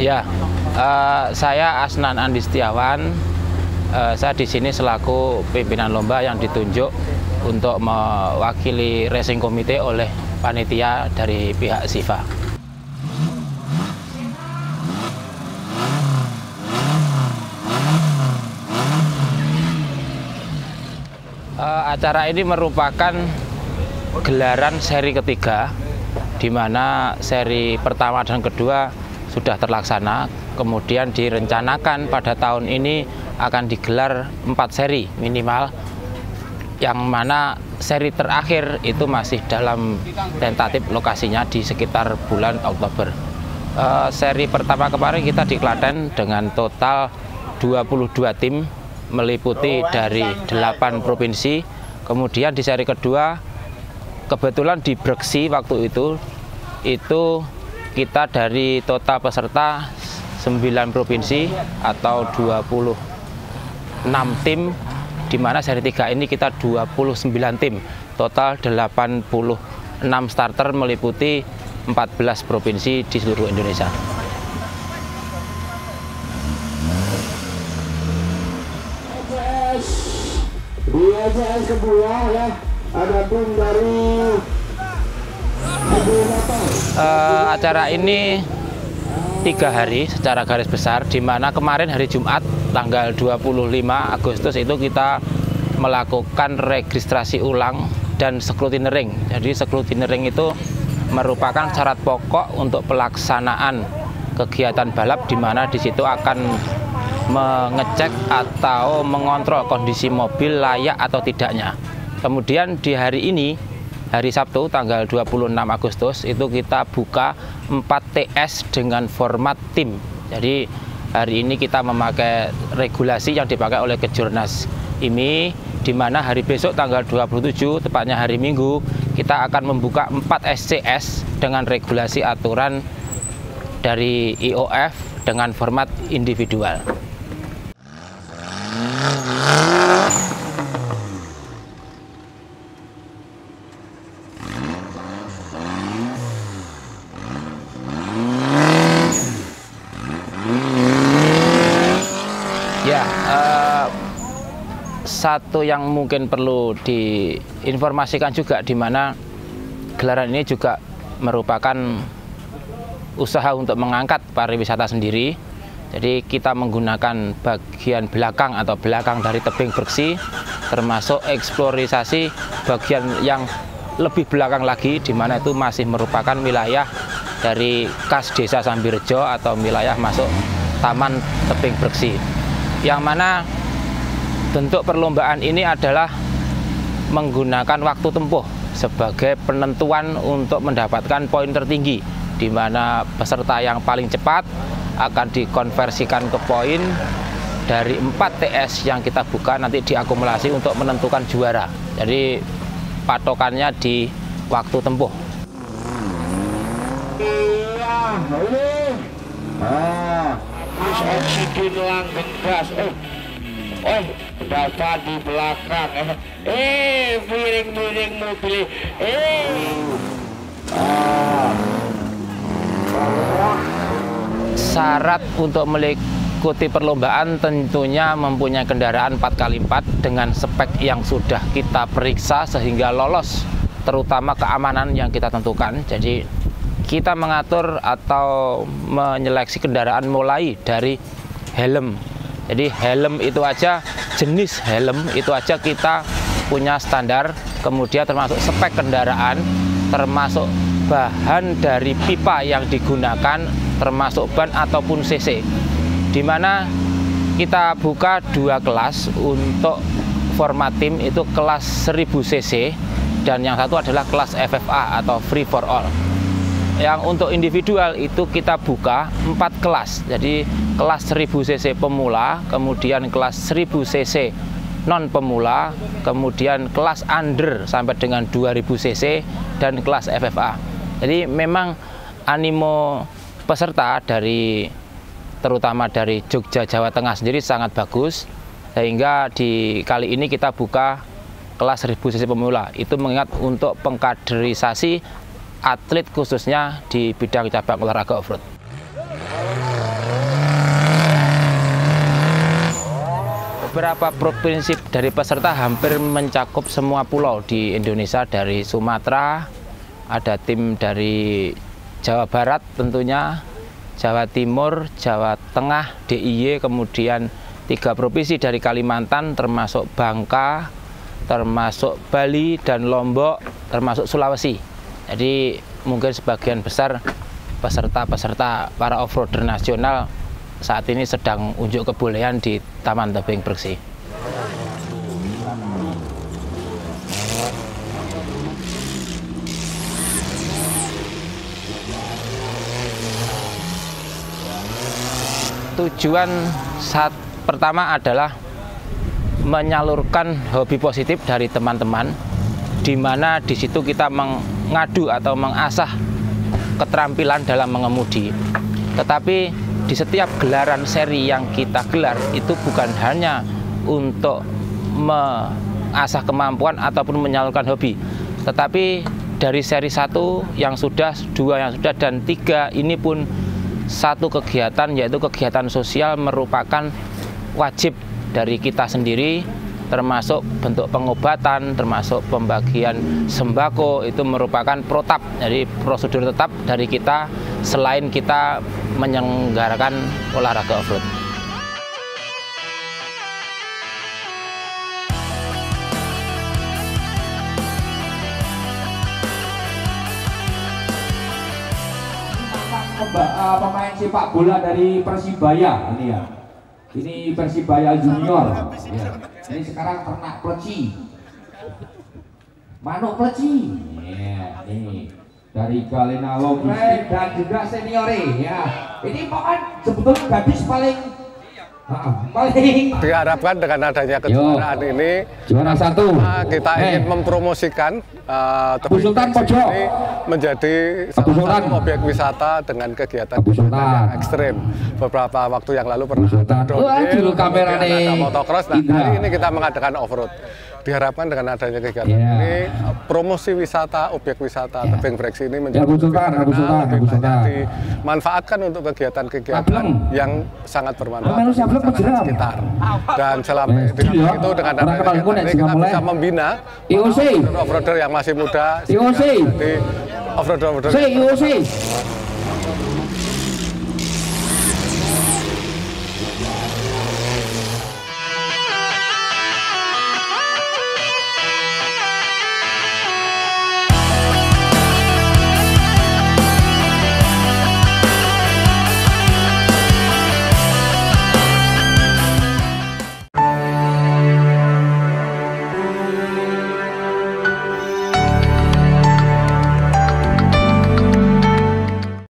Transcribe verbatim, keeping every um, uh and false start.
Ya, uh, saya Asnan Andi Setiawan. Uh, saya di sini selaku pimpinan lomba yang ditunjuk untuk mewakili racing komite oleh panitia dari pihak S I F A. Uh, acara ini merupakan gelaran seri ketiga, di mana seri pertama dan kedua sudah terlaksana, kemudian direncanakan pada tahun ini akan digelar empat seri minimal, yang mana seri terakhir itu masih dalam tentatif lokasinya di sekitar bulan Oktober. Uh, seri pertama kemarin kita di Klaten dengan total dua puluh dua tim, meliputi dari delapan provinsi. Kemudian di seri kedua kebetulan di Breksi waktu itu itu kita dari total peserta sembilan provinsi atau dua puluh enam tim, di mana seri tiga ini kita dua puluh sembilan tim, total delapan puluh enam starter meliputi empat belas provinsi di seluruh Indonesia. Di S S sebuah ya, ada tim dari uh, acara ini tiga hari secara garis besar, di mana kemarin hari Jumat tanggal dua puluh lima Agustus itu kita melakukan registrasi ulang dan scrutineering. Jadi scrutineering itu merupakan syarat pokok untuk pelaksanaan kegiatan balap, di mana di situ akan mengecek atau mengontrol kondisi mobil layak atau tidaknya. Kemudian di hari ini, hari Sabtu tanggal dua puluh enam Agustus, itu kita buka empat T S dengan format tim. Jadi hari ini kita memakai regulasi yang dipakai oleh Kejurnas I M I, di mana hari besok tanggal dua puluh tujuh, tepatnya hari Minggu, kita akan membuka empat S C S dengan regulasi aturan dari I O F dengan format individual. Ya, uh, satu yang mungkin perlu diinformasikan juga, di mana gelaran ini juga merupakan usaha untuk mengangkat pariwisata sendiri. Jadi kita menggunakan bagian belakang atau belakang dari tebing Breksi, termasuk eksplorisasi bagian yang lebih belakang lagi, di mana itu masih merupakan wilayah dari kas Desa Sambirejo atau wilayah masuk Taman Tebing Breksi. Yang mana bentuk perlombaan ini adalah menggunakan waktu tempuh sebagai penentuan untuk mendapatkan poin tertinggi, di mana peserta yang paling cepat akan dikonversikan ke poin dari empat T S yang kita buka, nanti diakumulasi untuk menentukan juara. Jadi patokannya di waktu tempuh. Iya, ini. Ah, terus oksigen langgeng gas. Oh, oh, bapak di belakang. Eh, eh, miring-miring mobil. Eh, ah, syarat untuk mengikuti perlombaan tentunya mempunyai kendaraan empat kali empat dengan spek yang sudah kita periksa sehingga lolos, terutama keamanan yang kita tentukan. Jadi kita mengatur atau menyeleksi kendaraan mulai dari helm. Jadi helm itu aja, jenis helm itu aja kita punya standar, kemudian termasuk spek kendaraan, termasuk bahan dari pipa yang digunakan, termasuk ban ataupun C C, di mana kita buka dua kelas. Untuk format tim itu kelas seribu C C, dan yang satu adalah kelas F F A atau free for all. Yang untuk individual itu kita buka empat kelas, jadi kelas seribu C C pemula, kemudian kelas seribu C C non pemula, kemudian kelas under sampai dengan dua ribu C C, dan kelas F F A. Jadi memang animo peserta dari terutama dari Jogja, Jawa Tengah sendiri sangat bagus, sehingga di kali ini kita buka kelas seribu C C pemula. Itu mengingat untuk pengkaderisasi atlet khususnya di bidang cabang olahraga off-road. beberapa provinsi dari peserta hampir mencakup semua pulau di Indonesia, dari Sumatera, ada tim dari Jawa Barat tentunya, Jawa Timur, Jawa Tengah, D I Y, kemudian tiga provinsi dari Kalimantan termasuk Bangka, termasuk Bali dan Lombok, termasuk Sulawesi. Jadi mungkin sebagian besar peserta-peserta para off-roader nasional saat ini sedang unjuk kebolehan di Taman Tebing Breksi. Tujuan saat pertama adalah menyalurkan hobi positif dari teman-teman, di mana di situ kita mengadu atau mengasah keterampilan dalam mengemudi. Tetapi di setiap gelaran seri yang kita gelar itu bukan hanya untuk mengasah kemampuan ataupun menyalurkan hobi, tetapi dari seri satu yang sudah, dua yang sudah, dan tiga ini pun satu kegiatan, yaitu kegiatan sosial, merupakan wajib dari kita sendiri, termasuk bentuk pengobatan, termasuk pembagian sembako, itu merupakan protap, jadi prosedur tetap dari kita selain kita menyelenggarakan olahraga off-road. Pemain sepak bola dari Persibaya ini ya. Ini Persibaya Junior. Ya. Ini sekarang ternak pleci. Manuk pleci. Ya, ini dari Galena Logistik dan juga seniore ya. Ini pokoknya sebetulnya gadis paling uh, paling diharapkan dengan adanya kejuaraan Yo. ini juara satu kita hey. ingin mempromosikan uh, tebing breksi ini menjadi salah satu objek wisata dengan kegiatan yang ekstrim. Beberapa waktu yang lalu pernah ada downhill, kemudian ada motocross, nah kali ini kita mengadakan off-road. Diharapkan dengan adanya kegiatan yeah. ini promosi wisata, objek wisata yeah. tebing breksi ini menjadi lebih terkenal, lebih banyak dimanfaatkan untuk kegiatan-kegiatan yang sangat bermanfaat untuk masyarakat sekitar. Dan selama itu dengan adanya kegiatan ini kita bisa membina off-roader yang masih muda, jadi off-roader-off-roader